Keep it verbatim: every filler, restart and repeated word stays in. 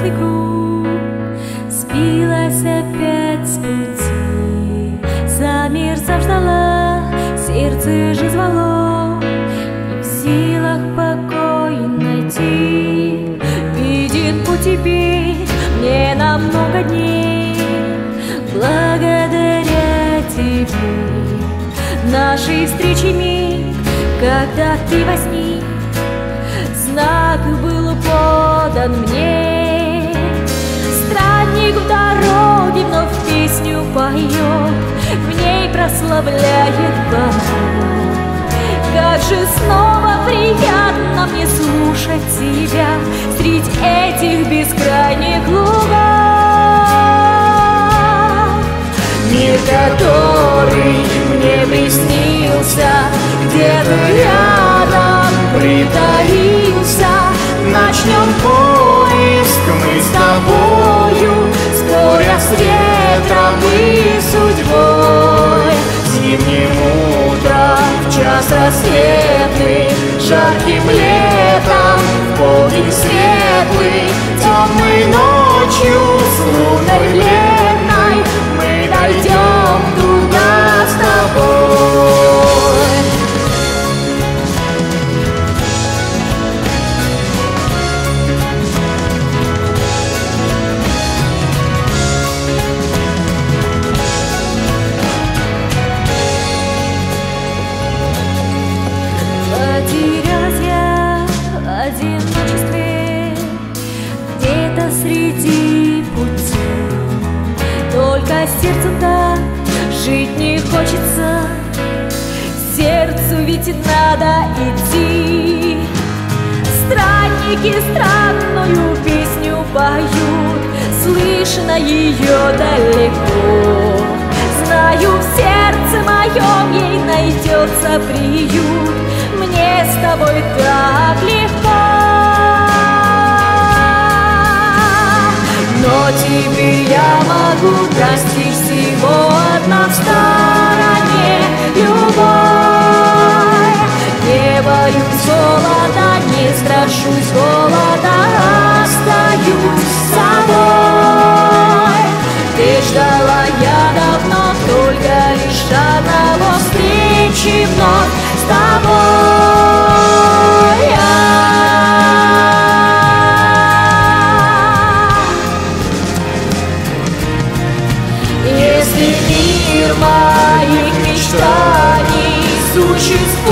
опасный круг, сбилась опять с пути. Замерзав ждала, сердце же звало, не в силах покой найти. Видит путь теперь мне на много дней, благодаря тебе. Нашей встречи миг, когда ты возник, знак был подан мне. Странник в дороге вновь песню поет, в ней прославляет Бога. Как же снова приятно мне слушать тебя средь этих бескрайних лугов. Мир, который мне приснился, где-то рядом притаился. Начнем поиск мы с тобою, споря с ветром и судьбой. Зимним утром, в час рассветный, жарким летом, в полдень светлый, темной ночью с луной бледной мы дойдем туда с тобой. Потерялась я в одиночестве, где-то среди пути. Только сердцу так жить не хочется, сердцу ведь надо идти. Странники странную песню поют, слышно ее далеко. Знаю, в сердце моем ей найдется приют, мне с тобой так легко. Но теперь я могу простить всего одна в стороне любовь. Не боюсь голода, не страшусь голода, остаюсь с собой. Ты ждала я давно, только лишь одного встречи вновь с тобой. Если мир моих мечтаний существует,